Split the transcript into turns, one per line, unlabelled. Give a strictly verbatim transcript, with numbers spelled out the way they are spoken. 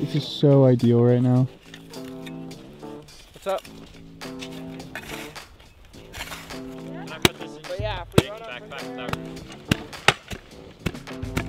This is so ideal right now.
What's up?
Can I put this in
But yeah, if we
big
run up
backpack
from
without
there-